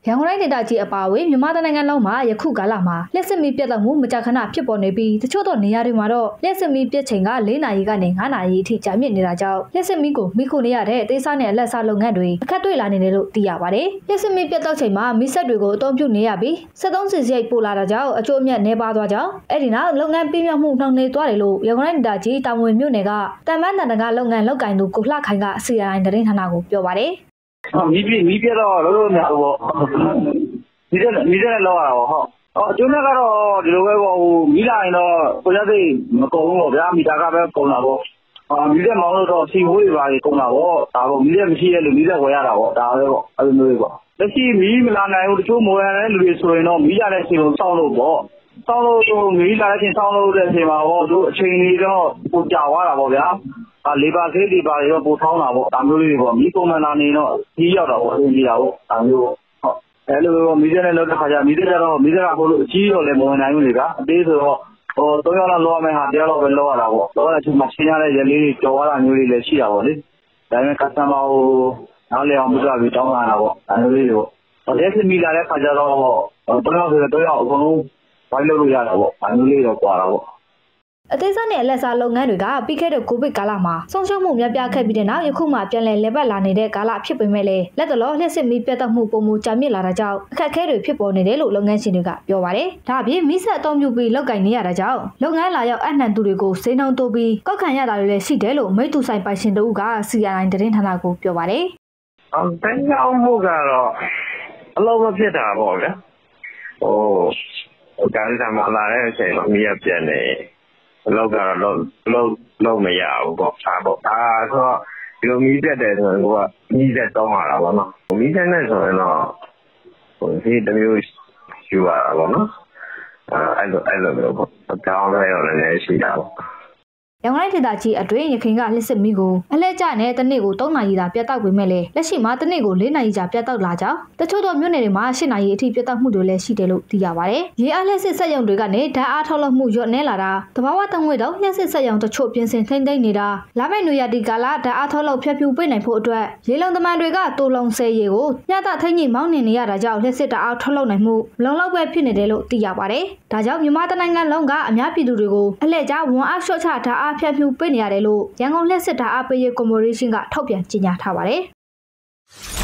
ရန်ကုန်တိုင်းဒေသကြီးအပါအဝင်မြန်မာနိုင်ငံလုံးမှာယခုကာလမှာလျှက်စစ်မီးပြတ်တောက်မှုမကြာခဏဖြစ်ပေါ်နေပြီးတချို့သောနေရာတွေမှာတော့လျှက်စစ်မီးပြတ်ချိန်က4နာရီကနေ9နာရီအထိကြာမြင့်နေတာကြောင့်လျှက်စစ်မီးကိုမိခိုနေရတဲ့သေစားနဲ့အလက်စားလုပ်ငန်းတွေအခက်တွေ့လာနေတယ်လို့သိရပါတယ်။လျှက်စစ်မီးပြတ်တောက်ချိန်မှာမီးစက်တွေကိုအသုံးပြုနေရပြီး73စီရိတ်ပို့လာတာကြောင့်အကျိုးအမြတ်နှဲပါသွားကြောင်းအဲ့ဒီနောက်လုပ်ငန်းပြင်းပြမှုနှောင့်နှေးသွားတယ်လို့ရန်ကုန်တိုင်းဒေသကြီးတာဝန်မြို့နယ်ကတန်ပန်းတန်တကလုပ်ငန်းလုပ်ကိုင်သူကိုလှခိုင်က CRI သတင်းဌာနကိုပြောပါတယ်။မီးပြတ်တော့လို့များပေါ့။မီးတဲ့လောက်ရတာပေါ့ဟုတ်။အကျိုးမြတ်ကတော့ဒီလိုပဲပေါ့မီးလာရင်တော့ကိုရသိမကုန်ဘူးပေါ့ဗျာမီတာကပဲကုန်တာပေါ့။မီးတဲ့မောင်းလို့တော့စီဝိုးတွေပါကုန်တာပေါ့။ဒါပေါ့မီးတဲ့မရှိရဲ့လူမီးတဲ့ဝယ်ရတာပေါ့။ဒါပဲပေါ့အဲ့လိုမျိုးပေါ့။လက်ရှိမီးမလာနိုင်ဘူးတချို့မော်ရတဲ့လူတွေဆိုရင်တော့မီးရတဲ့အချိန်ကိုစောင့်လို့ပေါ့။စောင့်လို့မီးလာတဲ့အချိန်စောင့်လို့တဲ့အချိန်မှာပေါ့သူအချိန်ကြီးတော့ပိုကြာသွားတာပေါ့ဗျာ။လေပါဆေးတွေပါတော့ပိုထောင်းတာပေါ့ဒါမျိုးလေးတွေပေါ့မီးပုံမှန်လာနေတော့ကြီးရောက်တာပေါ့အင်းကြီးတာပေါ့ဒါမျိုးဟုတ်အဲ့လိုပဲမီးစက်နဲ့လောက်တဲ့ခါကျမီးစက်ကတော့မီးစက်ကဟိုလိုအကြီးတော့လည်းမဝင်နိုင်ဘူးလေကအသေးဆိုတော့3ရောက်လောက်လောက်ရမယ်ဟာတရားတော့ပဲလောက်ရတာပေါ့လောက်တဲ့အချိန်မှာရှင်းရတဲ့ရလေးတွေကြော်ရတာမျိုးလေးလည်းရှိတာပေါ့လေဒါပေမဲ့ customer ကိုနားလည်အောင်ပြပြပြီးတောင်းလာတာပေါ့ဒါမျိုးလေးတွေပေါ့လက်စမီလာတဲ့ခါကျတော့3ရောက်ဆိုတော့3ရောက်အကုန်လုံးဝိုင်းလုပ်လို့ရတာပေါ့ဒါမျိုးလေးတော့ကွာတာပေါ့အသေးစားနဲ့အလက်စားလုပ်ငန်းတွေကပြီးခဲ့တဲ့ကိုဗစ်ကာလမှာဆုံးရှုံးမှုများပြားခဲ့ပြီးတဲ့နောက်ယခုမှပြန်လည်ပတ်လာနေတဲ့ကာလဖြစ်ပေမဲ့လည်းလက်တလောလျှက်စစ်မီးပြတ်တောက်မှုပုံမူကြာမြင့်လာတာကြောင့်အခက်အခဲတွေဖြစ်ပေါ်နေတယ်လို့လုပ်ငန်းရှင်တွေကပြောပါတယ်။ဒါအပြင်မီးဆက်အသုံးပြုပြီးလုပ်ကိုင်နေရတာကြောင့်လုပ်ငန်းလာရောက်အနှံသူတွေကိုဈေးနှုန်းတိုးပြီးကောက်ခံရတာတွေလည်းရှိတယ်လို့မိတူဆိုင်ပိုင်ရှင်တို့က CRI သတင်းဌာနကိုပြောပါတယ်။တိုင်းအောင်မှုကတော့အလုံးမဖြစ်တာပေါ့ဗျာ။ကားစားမလာတဲ့အချိန်မှာမီးရပြတ်နေလောက်ကတော့လောက်မရဘူးပေါ့ဒါပေါ့ဒါဆိုတော့ဒီလိုမီးတက်တယ်ဆိုရင်ကိုကမီးတက်တောင်းရတာပေါ့နော်မီးတက်နေဆိုရင်တော့ဒီတမျိုးယူရတာပေါ့နော်အဲ့လိုမျိုးပေါ့တောင်းရတော့လည်းရှိတာပေါ့ရန်ကုန်တိုင်းဒေသကြီးအတွင်းရခိုင်ကလျှက်စစ်မီးကိုအလဲကျနဲ့တနေ့ကို3နာရီသာပြတ်တောက်ပေမဲ့လည်းလက်ရှိမှာတနေ့ကို4နာရီကြာပြတ်တောက်လာကြောင်းတချို့သောမြို့နယ်တွေမှာ8နာရီအထိပြတ်တောက်မှုတွေလည်းရှိတယ်လို့သိရပါတယ်။ရေအားလျှက်စစ်စက်ရုံတွေကနေဓာတ်အားထုတ်လုပ်မှုလျော့နည်းလာတာတဘာဝတငွေတော့လျှက်စစ်စက်ရုံတချို့ပြင်ဆင်ထိမ့်သိမ်းနေတာလာမယ့်နွေရာသီကာလဓာတ်အားထုတ်လုပ်ဖျက်ပြူပေးနိုင်ဖို့အတွက်ရေလုံသမားတွေကတိုးလုံဆဲရေကိုညတာထိမ့်ညိမောင်းနေရတာကြောင့်လျှက်စစ်ဓာတ်အားထုတ်လုပ်နိုင်မှုလုံလောက်ပဲဖြစ်နေတယ်လို့သိရပါတယ်။ဒါကြောင့်မြန်မာနိုင်ငံလုံးကအများပြည်သူတွေကိုအလှည့်ကျဝန်အားလျှော့ချဓာတ်အားဖျက်ပြူပေးနေရတယ်လို့ရန်ကုန်လျှက်စစ်ဓာတ်အားပေးရေးကော်ပိုရေးရှင်းကထုတ်ပြန်ကြေညာထားပါတယ်။